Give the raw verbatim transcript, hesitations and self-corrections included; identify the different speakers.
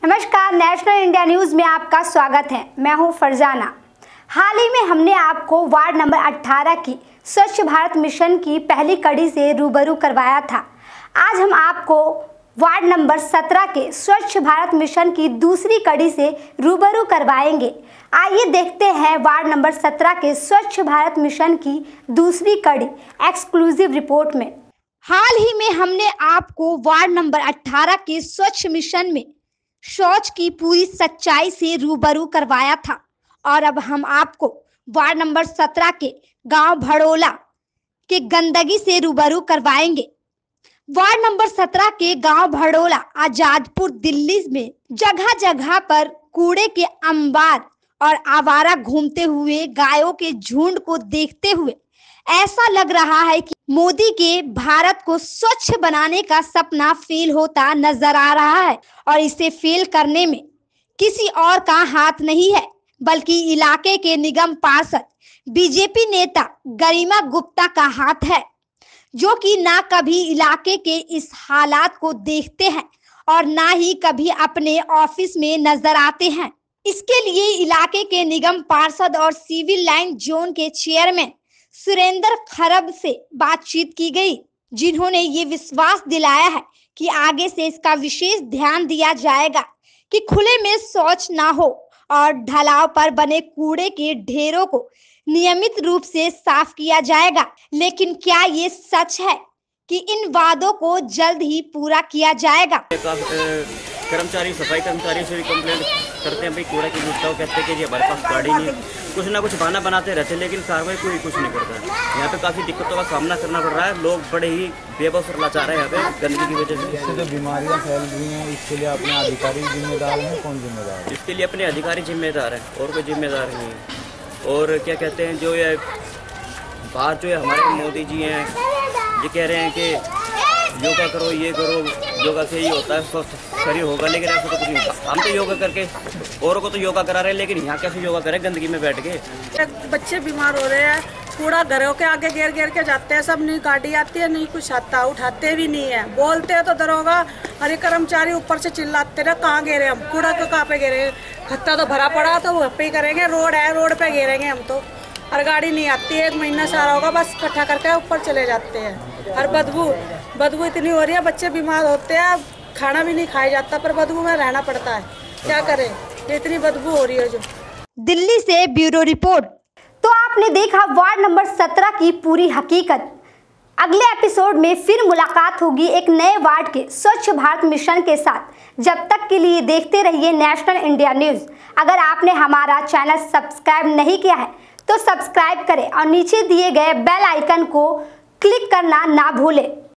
Speaker 1: नमस्कार, national India news में आपका स्वागत है। मैं हूं फरजाना। हाल ही में हमने आपको वार्ड नंबर अठारह की स्वच्छ भारत मिशन की पहली कड़ी से रूबरू करवाया था। आज हम आपको वार्ड नंबर सत्रह के स्वच्छ भारत मिशन की दूसरी कड़ी से रूबरू करवाएंगे। आइए देखते हैं वार्ड नंबर सत्रह के स्वच्छ भारत मिशन की दूसरी कड़ी एक्सक्लूसिव रिपोर्ट में। हाल ही में हमने आपको वार्ड नंबर अठारह के स्वच्छ मिशन में शौच की पूरी सच्चाई से रूबरू करवाया था और अब हम आपको वार्ड नंबर सत्रह के गांव भड़ोला के गंदगी से रूबरू करवाएंगे। वार्ड नंबर सत्रह के गांव भड़ोला आजादपुर दिल्ली में जगह जगह पर कूड़े के अंबार और आवारा घूमते हुए गायों के झुंड को देखते हुए ऐसा लग रहा है कि मोदी के भारत को स्वच्छ बनाने का सपना फेल होता नजर आ रहा है और इसे फेल करने में किसी और का हाथ नहीं है बल्कि इलाके के निगम पार्षद बीजेपी नेता गरिमा गुप्ता का हाथ है, जो कि ना कभी इलाके के इस हालात को देखते हैं और ना ही कभी अपने ऑफिस में नजर आते हैं। इसके लिए इलाके के निगम पार्षद और सिविल लाइन जोन के चेयरमैन सुरेंद्र खरब से बातचीत की गई, जिन्होंने ये विश्वास दिलाया है कि आगे से इसका विशेष ध्यान दिया जाएगा कि खुले में शौच ना हो और ढलाव पर बने कूड़े के ढेरों को नियमित रूप से साफ किया जाएगा। लेकिन क्या ये सच है कि इन वादों को जल्द ही पूरा किया जाएगा?
Speaker 2: कर्मचारी सफाई कर्मचारी से भी कंप्लेंट करते हैं, भाई कूड़ा की जुटता हो, कहते हैं कि ये हमारे पास गाड़ी नहीं, कुछ ना कुछ बहाना बनाते रहते हैं, लेकिन कार्रवाई कोई कुछ नहीं करता है। यहाँ पे काफ़ी दिक्कतों का सामना करना पड़ रहा है। लोग बड़े ही बेबस और लाचार हैं यहाँ पे गंदगी की वजह से।
Speaker 3: इससे जो बीमारियाँ फैल रही हैं, इसके लिए अपने अधिकारी जिम्मेदार हैं। कौन जिम्मेदार है
Speaker 2: इसके लिए? अपने अधिकारी जिम्मेदार हैं और कोई जिम्मेदार नहीं है। और क्या कहते हैं, जो ये बाहर जो है हमारे मोदी जी हैं, ये कह रहे हैं कि योगा करो, ये करो, योगा से ही होता है, स्वस्थ शरीर होगा, लेकिन ऐसा तो कुछ नहीं होता। हम तो योगा करके औरों को तो योगा करा रहे हैं, लेकिन यहाँ कैसे योगा करें गंदगी में बैठ के?
Speaker 4: बच्चे बीमार हो रहे हैं, कूड़ा घरों के आगे घेर घेर के जाते हैं, सब नहीं गाड़ी आती है, नहीं कुछ आता, उठाते भी नहीं है। बोलते हैं तो दरोगा अरे कर्मचारी ऊपर से चिल्लाते रहे, कहाँ घेरे हम, कूड़ा को कहाँ पे घेरे, खत्ता तो भरा पड़ा तो वहाँ पे ही करेंगे, रोड है रोड पे घेरेंगे हम तो। और गाड़ी नहीं आती है, एक महीना सारा होगा, बस इकट्ठा करके ऊपर चले जाते हैं। और बदबू बदबू इतनी हो रही है, बच्चे बीमार होते हैं, खाना भी नहीं खाया जाता, पर बदबू में रहना पड़ता है, क्या करें, ये इतनी बदबू हो रही है। जो
Speaker 1: दिल्ली से ब्यूरो रिपोर्ट। तो आपने देखा वार्ड नंबर सत्रह की पूरी हकीकत। अगले एपिसोड में फिर मुलाकात होगी एक नए वार्ड के स्वच्छ भारत मिशन के साथ। जब तक के लिए देखते रहिए नेशनल इंडिया न्यूज़। अगर आपने हमारा चैनल सब्सक्राइब नहीं किया है तो सब्सक्राइब करें और नीचे दिए गए बेल आइकन को क्लिक करना ना भूलें।